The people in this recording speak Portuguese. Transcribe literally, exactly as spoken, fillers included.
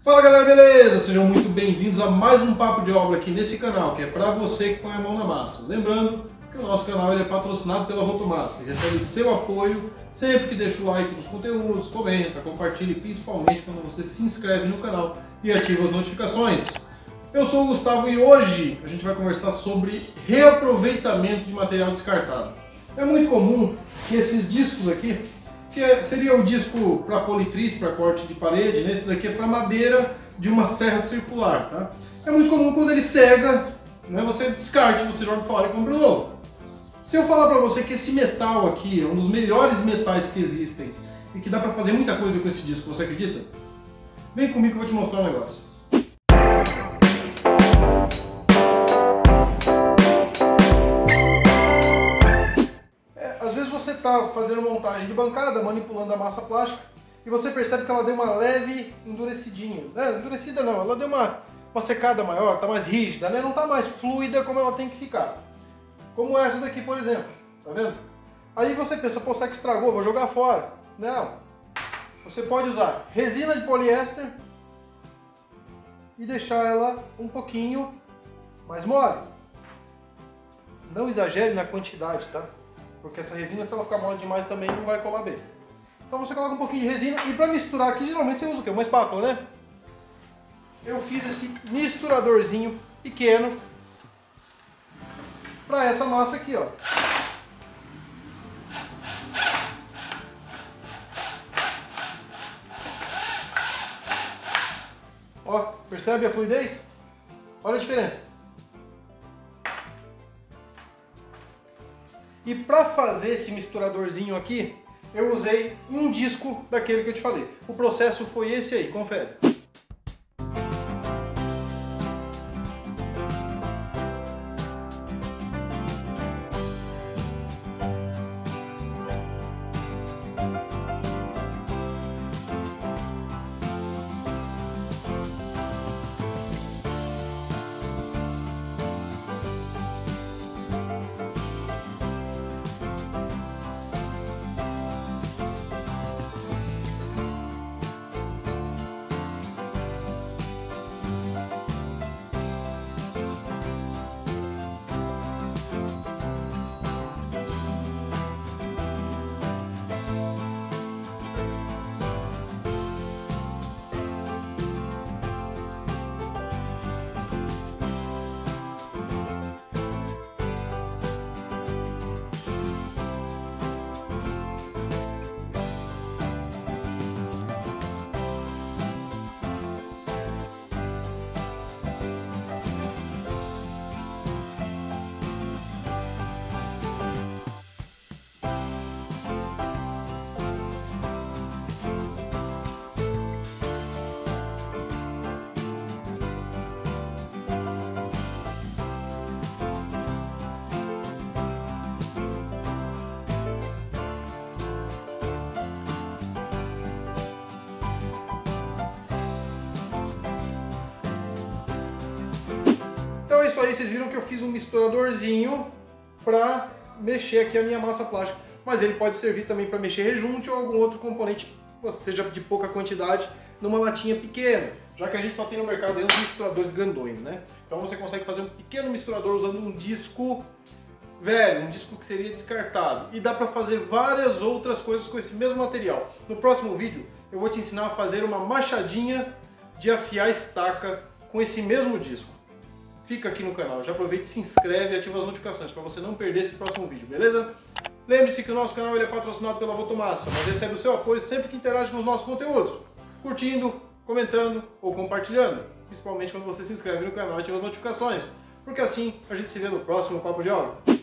Fala galera, beleza? Sejam muito bem-vindos a mais um Papo de Obra aqui nesse canal, que é para você que põe a mão na massa. Lembrando que o nosso canal ele é patrocinado pela Rotomassa e recebe seu apoio sempre que deixa o like nos conteúdos, comenta, compartilha e principalmente quando você se inscreve no canal e ativa as notificações. Eu sou o Gustavo e hoje a gente vai conversar sobre reaproveitamento de material descartado. É muito comum que esses discos aqui, que seria o disco para politriz, para corte de parede, né? Esse daqui é para madeira de uma serra circular, tá? É muito comum quando ele cega, né? Você descarte, você joga fora e compra um novo. Se eu falar para você que esse metal aqui é um dos melhores metais que existem e que dá para fazer muita coisa com esse disco, você acredita? Vem comigo que eu vou te mostrar um negócio. Você está fazendo montagem de bancada, manipulando a massa plástica e você percebe que ela deu uma leve endurecidinha, né? Endurecida não, ela deu uma, uma secada maior, está mais rígida, né? Não está mais fluida como ela tem que ficar. Como essa daqui, por exemplo, tá vendo? Aí você pensa, pô, será que estragou? Vou jogar fora. Não. Você pode usar resina de poliéster e deixar ela um pouquinho mais mole. Não exagere na quantidade, tá? Porque essa resina, se ela ficar mole demais, também não vai colar bem. Então você coloca um pouquinho de resina e para misturar aqui, geralmente você usa o quê? Uma espátula, né? Eu fiz esse misturadorzinho pequeno para essa massa aqui, ó. Ó, percebe a fluidez? Olha a diferença. E para fazer esse misturadorzinho aqui, eu usei um disco daquele que eu te falei. O processo foi esse aí, confere. Então é isso aí, vocês viram que eu fiz um misturadorzinho para mexer aqui a minha massa plástica. Mas ele pode servir também para mexer rejunte ou algum outro componente, seja de pouca quantidade, numa latinha pequena. Já que a gente só tem no mercado aí uns misturadores grandões, né? Então você consegue fazer um pequeno misturador usando um disco velho, um disco que seria descartado. E dá para fazer várias outras coisas com esse mesmo material. No próximo vídeo eu vou te ensinar a fazer uma machadinha de afiar estaca com esse mesmo disco. Fica aqui no canal, já aproveita e se inscreve e ativa as notificações para você não perder esse próximo vídeo, beleza? Lembre-se que o nosso canal ele é patrocinado pela Rotomassa, mas recebe o seu apoio sempre que interage com os nossos conteúdos, curtindo, comentando ou compartilhando, principalmente quando você se inscreve no canal e ativa as notificações, porque assim a gente se vê no próximo Papo de Obra.